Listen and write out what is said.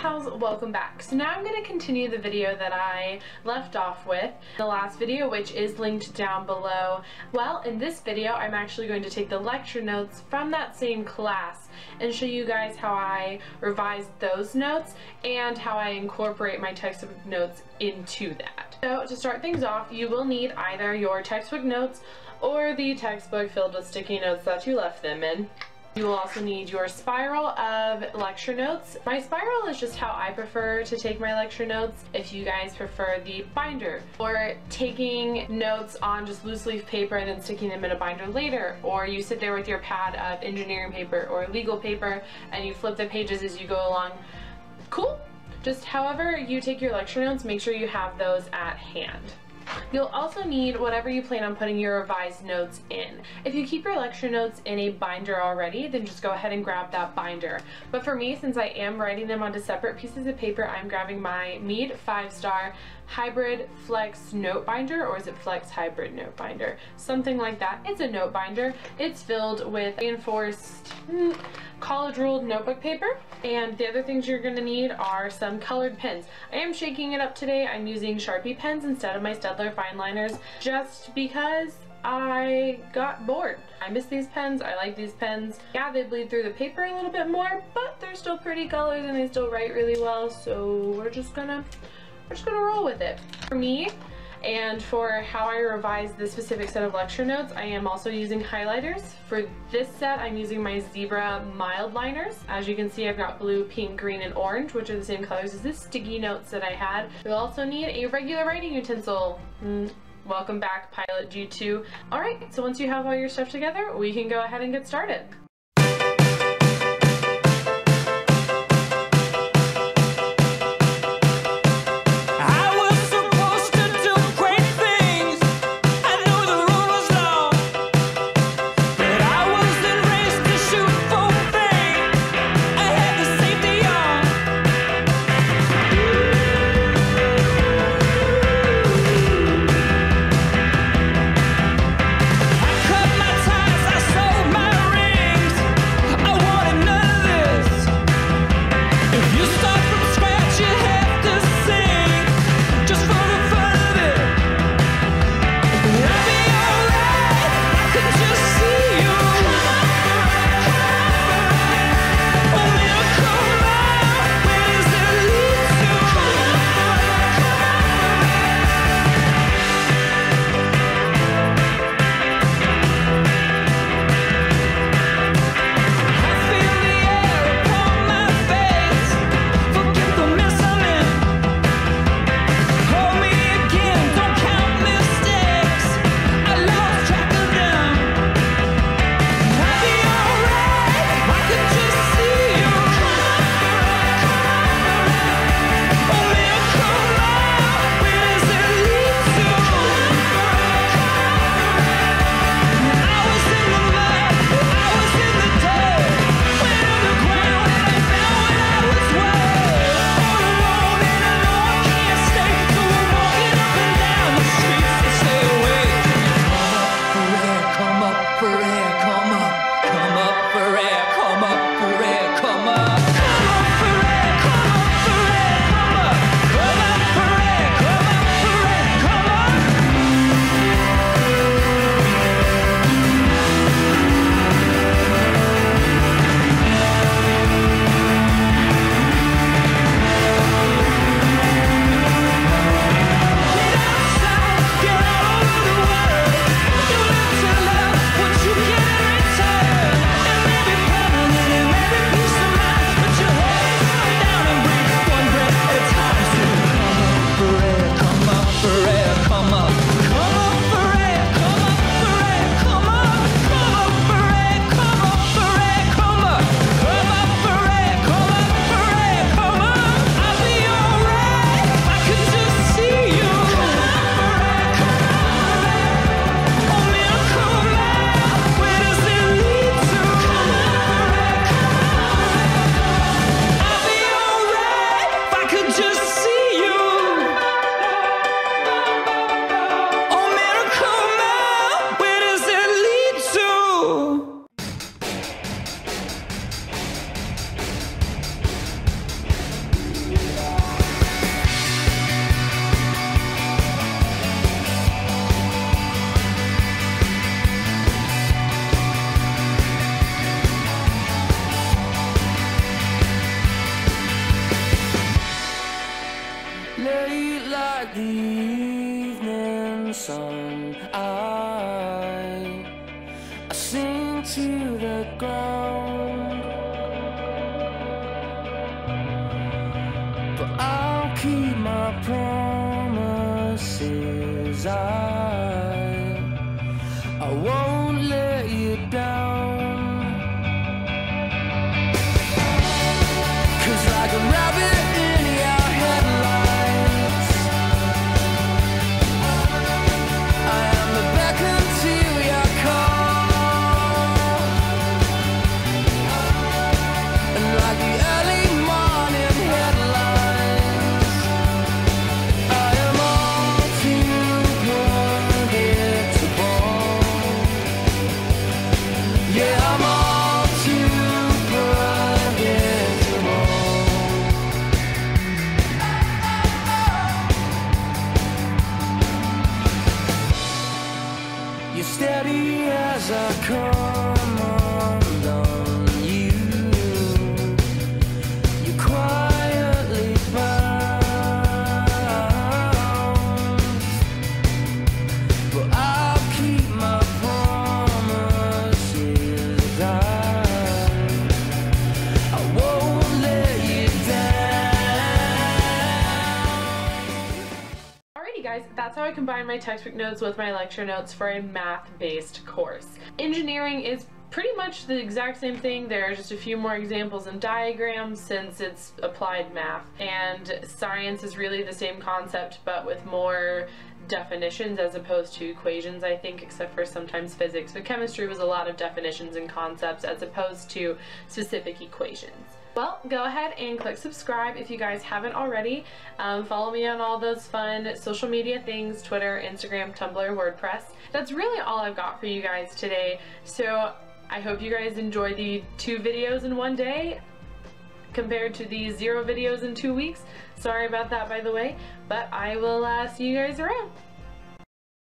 pals, welcome back. So now I'm going to continue the video that I left off with the last video, which is linked down below. Well, in this video I'm actually going to take the lecture notes from that same class and show you guys how I revised those notes and how I incorporate my textbook notes into that. So to start things off, you will need either your textbook notes or the textbook filled with sticky notes that you left them in. You will also need your spiral of lecture notes. My spiral is just how I prefer to take my lecture notes. If you guys prefer the binder, or taking notes on just loose leaf paper and then sticking them in a binder later, or you sit there with your pad of engineering paper or legal paper and you flip the pages as you go along, cool. Just however you take your lecture notes, make sure you have those at hand. You'll also need whatever you plan on putting your revised notes in. If you keep your lecture notes in a binder already, then just go ahead and grab that binder. But for me, since I am writing them onto separate pieces of paper, I'm grabbing my Mead 5-star Hybrid Flex Note Binder, or is it Flex Hybrid Note Binder? Something like that. It's a note binder. It's filled with reinforced college ruled notebook paper, and the other things you're going to need are some colored pens. I am shaking it up today. I'm using Sharpie pens instead of my Staedtler fine liners just because I got bored. I miss these pens. I like these pens. Yeah, they bleed through the paper a little bit more, but they're still pretty colors and they still write really well, so we're just gonna roll with it. For me, and for how I revised this specific set of lecture notes, I am also using highlighters. For this set, I'm using my Zebra mild liners. As you can see, I've got blue, pink, green, and orange, which are the same colors as the sticky notes that I had. You'll also need a regular writing utensil. Welcome back, Pilot G2. Alright, so once you have all your stuff together, we can go ahead and get started. Cut my ties, I sold my ring. I sink to the ground, but I'll keep my promises. I won't let you down, 'cause like a rabbit in your headlights, I am the beckon to your call, and like the early morning headlines, I am all too predictable. Yeah, I'm all too predictable. You're steady as I come undone you. You quietly bound, but I'll keep my promises. I won't let you down. Alrighty guys, that's how I combine my textbook notes with my lecture notes for a math-based course. Engineering is pretty much the exact same thing. There are just a few more examples and diagrams since it's applied math. And science is really the same concept but with more definitions as opposed to equations, I think, except for sometimes physics. But chemistry was a lot of definitions and concepts as opposed to specific equations. Well, go ahead and click subscribe if you guys haven't already. Follow me on all those fun social media things, Twitter, Instagram, Tumblr, WordPress. That's really all I've got for you guys today. So I hope you guys enjoy the 2 videos in one day compared to the 0 videos in 2 weeks. Sorry about that, by the way, but I will see you guys around.